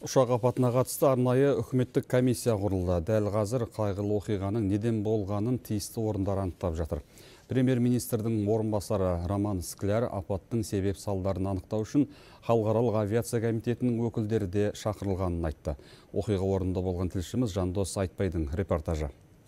Ұшақ апатына қатысты арнайы үкіметтік комиссия құрылды. Дәл қазір қайғылы оқиғаның неден болғанын тиісті орындар анықтап жатыр. Премьер-министрдің орынбасары Роман Скляр апаттың себеп салдарын анықтау үшін халықаралық авиация комитетінің өкілдері де шақырылғанын айтты. Оқиға орнында болған тілшіміз Жандос Айтбайдың репортажы.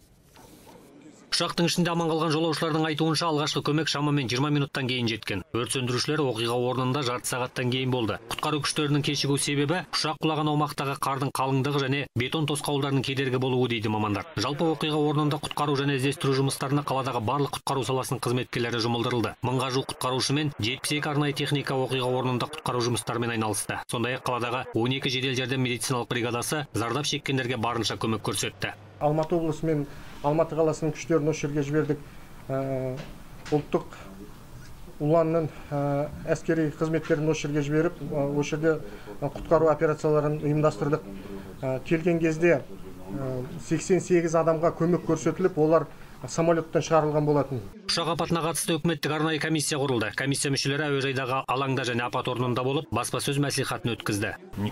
Ұшақтың ішінде аман қалған жолаушылардың айтуынша алғашқы көмек шамамен 20 минуттан кейін жеткен. Өрт сөндірушілер оқиға орнында жарты сағаттан кейін болды. Құтқару күштерінің кешігу себебі ұшақ құлаған аумақтағы қардың қалыңдығы және бетон тосқауылдарының кедергі болуы дейді мамандар. Жалпы оқиға орнында құтқару және іздестіру жұмыстарына қаладағы барлық құтқару саласының қызметкерлері жұмылдырылды. 1000-ға жуық құтқарушы мен 72 арнайы техника оқиға орнында құтқару жұмыстарымен айналысты. Сондай-ақ қаладағы 12 жедел жәрдем медициналық бригадасы зардап шеккендерге барынша көмек көрсетті. Алматы облысы мен Алматы қаласының күштерін осы жерге жібердік. Ұлттық ұланның әскери қызметтерін осы жерге жіберіп, осы жерде құтқару операцияларын ұйымдастырдық. Келген кезде 88 адамға көмек көрсетіліп, олар самолеттен шығарылған болатын. Ұшақ апатына қатысты үкіметтік арнайы комиссия құрылды. Комиссия мүшелері әуежайдағы алаңда және апат орнында болып, баспасөз мәслихатын өткізді.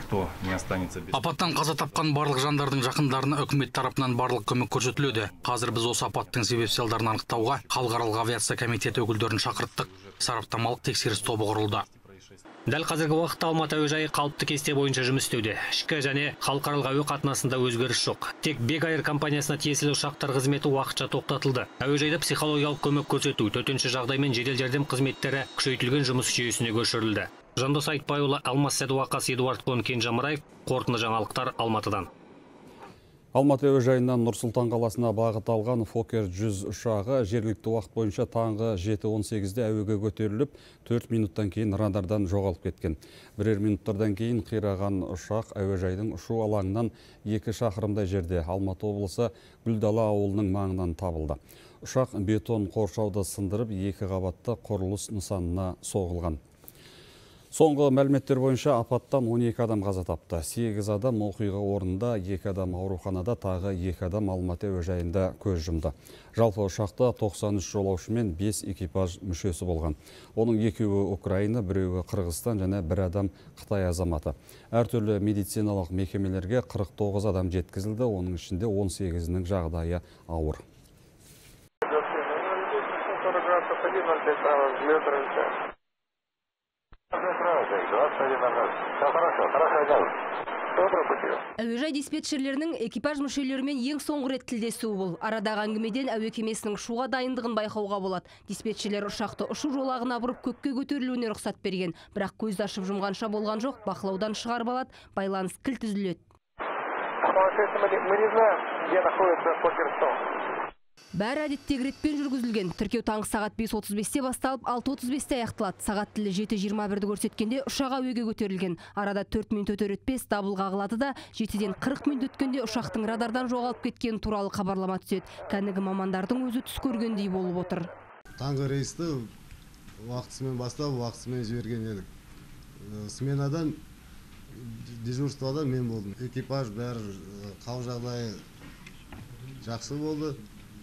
Апаттан қаза тапқан барлық жандардың жақындарына үкімет тарапынан барлық көмек көрсетіледі. Қазір біз осы апаттың себеп салдарын анықтауға халықаралық авиация комитеті өкілдерін шақырттық. Сараптамалық тексеріс тобы құрылды. Дәл қазіргі уақытта Алматы әуежайы қалыпты кесте бойынша жұмыс істеуде. Ішкі және халықаралық әуе қатынасында өзгеріс жоқ. Тек Бек Air компаниясына тиесілі ұшақтар қызметі уақытша тоқтатылды. Әуежайда психологиялық көмек көрсету, төтенше жағдай мен жедел жәрдем қызметтері күшейтілген жұмыс жүйесіне көшірілді. Жандос Айтбайұлы, Алмас Сәдуақас, Эдуард Кон, Кенжамараев, қорытынды жаңалықтар Алматыдан. Алматы әуежайынан Нұр-Сұлтан қаласына бағыт алған Фоккер 100 ұшағы жергілікті уақыт бойынша таңғы 7:18-де әуеге көтеріліп, 4 минуттан кейін радардан жоғалып кеткен. Бірер минуттардан кейін қираған ұшақ әуежайдың ұшу алаңынан 2 шақырымдай жерде Алматы облысы Гүлдала ауылының маңынан табылды. Ұшақ бетон қоршауды сындырып, 2 қабатты құрылыс нысанына соғылған. Соңғы мәліметтер бойынша апаттан 12 адам қаза тапты. 8 адам оқиға орнында, 2 адам ауруханада, тағы 2 адам Алматы әуежайында көз жұмды. Жалпы ұшақта 93 жолаушы мен 5 экипаж мүшесі болған. Оның 2-і Украина, 1-і Қырғызстан және 1 адам Қытай азаматы. Әртүрлі медициналық мекемелерге 49 адам жеткізілді, оның ішінде 18-інің жағдайы ауыр. Әуежай диспетчерлерінің экипаж мүшелерімен ең соңғы рет тілдесуі бұл. Арадағы әңгімеден әуе кемесінің ұшуға дайындығын байқауға болады. Диспетчерлер ұшақты ұшу жолағына бұрып көкке көтерілуіне рұқсат берген. Бірақ көзді ашып жұмғанша болған жоқ, бақылаудан шығарып алады, байланыс кілт үзіледі. Бәрі әдеттегі ретпен жүргізілген. Тіркеу таңғы сағат 5:35-те басталып, 6:35-те аяқталады. Сағат тілі 7:21-ді көрсеткенде ұшақ әуеге көтерілген. Арада 4 минут өтер-өтпес дабыл қағылады да, 7-ден 40 минут өткенде ұшақтың радардан жоғалып кеткені туралы хабарлама түседі. Кәнігі мамандардың өзі түс көргендей болып отыр. Таңғы рейсті уақытысымен бастап, уақытысымен жіберген едік. Сменадан дежурствода мен болдым. Экипаж бәрі қал жағдайы жақсы болды.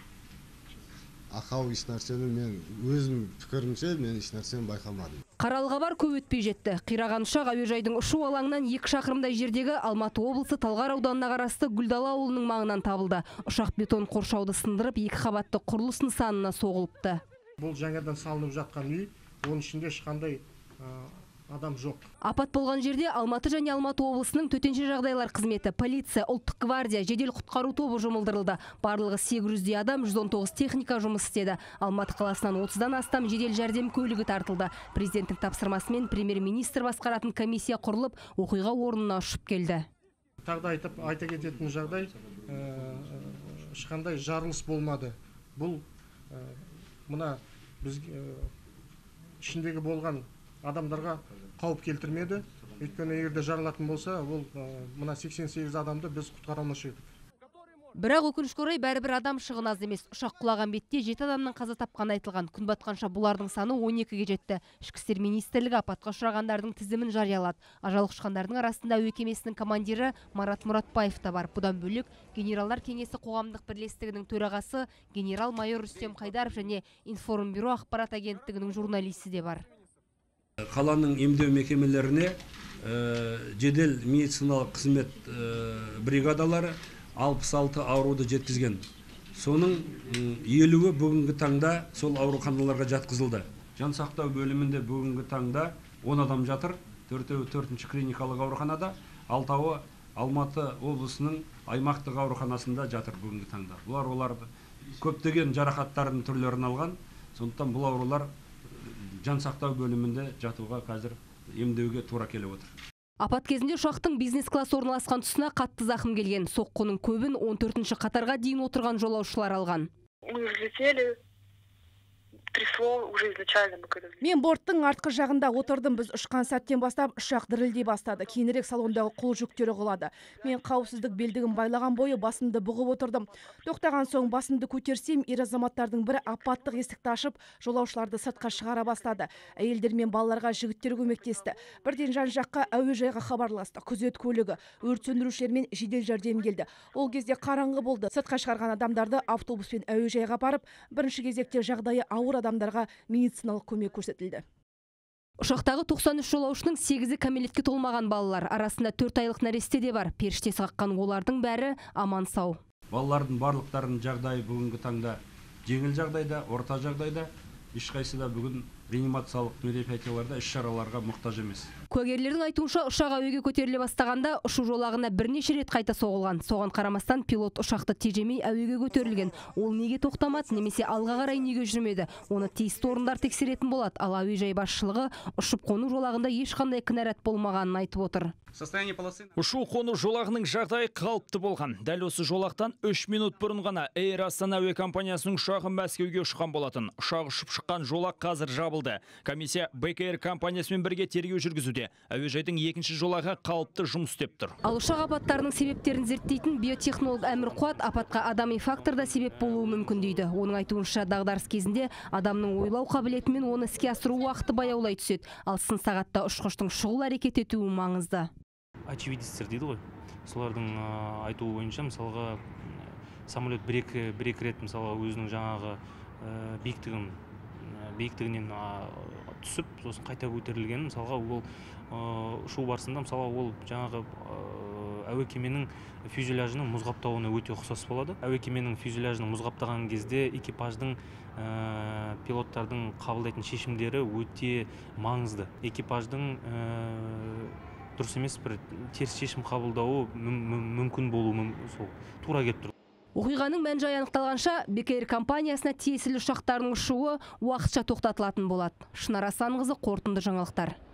Ақау ешнәрсені мен өзім пікірімше мен ешнәрсені байқамадым. Қаралға бар көп өтпей жетті. Қираған ұшақ әуежайдың ұшу алаңынан 2 шақырымдай жердегі Алматы облысы Талғар ауданына қарасты Гүлдала ауылының маңынан табылды. Ұшақ бетон қоршауды сындырып, 2 қабатты құрылыс нысанына соғылыпты. Бұл жаңадан салынып жатқан үй, оның ішінде ешқандай адам жоқ. Апат болған жерде Алматы және Алматы облысының төтенше жағдайлар қызметі, полиция, ұлттық гвардия, жедел құтқару тобы жұмылдырылды. Барлығы 800 адам, 119 техника жұмыс істеді. Алматы қаласынан 30-дан астам жедел жәрдем көлігі тартылды. Президенттің тапсырмасымен премьер-министр басқаратын комиссия құрылып, оқиға орнына ұшып келді. Тағда айта кететін жағдай, ешқандай жарылыс болмады. Бұл мына біз ішіндегі болған адамдарға қауіп келтірмеді. Өйткені егерде жарылатын болса, ол мына 88 адамды біз құтқара алмаушы едік. Бірақ өкінішке орай бәрібір адам шығын аз емес. Ұшақ құлаған бетте 7 адамның қаза тапқаны айтылған. Күн батқанша бұлардың саны 12-ге жетті. Ішкі істер министрлігі апатқа ұшырағандардың тізімін жариялады. Ажал құшқандардың арасында әуе кемесінің командирі Марат Мұратбаев та бар. Бұдан бөлек генералдар кеңесі қоғамдық бірлестігінің төрағасы генерал-майор Рүстем Қайдаров және Информбюро ақпарат агенттігінің журналисі де бар. Қаланың емдеу мекемелеріне жедел медициналық қызмет бригадалары 66 ауруды жеткізген. Соның 50-і бүгінгі таңда сол ауруханаларға жатқызылды. Жан сақтау бөлімінде бүгінгі таңда 10 адам жатыр. 4-ші клиникалық ауруханада, 6-ы Алматы облысының аймақтық ауруханасында жатыр бүгінгі таңда. Олар көптеген жарақаттардың түрлерін алған. Сондықтан бұл аурулар жан сақтау бөлімінде жатуға қазір емдеуге тура келіп отыр. Апат кезінде ұшақтың бизнес-класс орналасқан тұсына қатты зақым келген. Соққының көбін 14-ші қатарға дейін отырған жолаушылар алған. Мен борттың артқы жағында отырдым. Біз ұшқан сәттен бастап ұшақ дірілдей бастады. Кейінірек салондағы қол жүктері құлады. Мен қауіпсіздік белдігін байлаған бойы басымды бұғып отырдым. Тоқтаған соң басымды көтерсем, ер азаматтардың бірі апаттық есікті ашып, жолаушыларды сыртқа шығара бастады. Әйелдер мен балаларға жігіттер көмектесті. Бірден жан-жаққа әуежайға хабарласты. Күзет көлігі, өрт сөндірушілер мен жедел жәрдем келді. Ол кезде қараңғы болды. Сыртқа шығарған адамдарды автобуспен әуежайға барып, бірінші кезекте жағдайы ауыр адамдарға медициналық көмек көрсетілді. Ұшақтағы 93 жолаушының 8-і кәмелетке толмаған балалар. Арасында 4 айлық нәресте де бар. Періштесі қаққан олардың бәрі аман сау. Балалардың барлықтарының жағдайы бүгінгі таңда жеңіл жағдайда, орта жағдайда, ешқайсы да бүгін реанимациялық мероприятияларда іс-шараларға мұқтаж емес. Куәгерлердің айтуынша ұшақ әуеге көтеріле бастағанда ұшу жолағына бірнеше рет қайта соғылған. Соған қарамастан пилот ұшақты тежемей әуеге көтерілген. Ол неге тоқтамады, немесе алға қарай неге жүрмеді? Оны тиісті орындар тексеретін болады. Ал әуежай басшылығы ұшып қону жолағында ешқандай кінәрат болмағанын айтып отыр. Ұшу қону жолағының жағдайы қалыпты болған. Дәл осы жолақтан 3 минут бұрын ғана Air Астана әуе компаниясының ұшағы Мәскеуге ұшқан болатын. Ұшақ ұшып шыққан жолақ қазір жабылды. Комиссия БКР компаниясымен бірге тергеу жүргізуде. Әуежайдың екінші жолағы қалыпты жұмыс істеп тұр. Ал ұшақ апаттарының себептерін зерттейтін биотехнолог Әмір Қуат апатқа адами фактор да себеп болуы мүмкін дейді. Оның айтуынша дағдарыс кезінде адамның ойлау қабілеті мен оны іске асыру уақыты баяулай түседі. Ал сын сағатта ұшқыштың шұғыл әрекет етуі маңызды. Очевидцтер дейді ғой. Солардың айтуы бойынша мысалға самолет бір-екі рет мысалға өзінің жаңағы биіктігінен түсіп, сосын қайта көтерілген, мысалға ол ұшу барысында мысалға ол жаңағы әуе кеменің фюзеляжының мұз қаптауына өте ұқсас болады. Әуе кеменің фюзеляжының мұз қаптаған кезде экипаждың пилоттардың қабылдайтын шешімдері өте маңызды. Экипаждың дұрыс емес бір теріс шешім қабылдауы мүмкін болуы тура келіп тұр. Оқиғаның мән-жайы анықталғанша, БКР компаниясына тиесілі ұшақтардың ұшуы уақытша тоқтатылатын болады. Шынар Асанқызы, қорытынды жаңалықтар.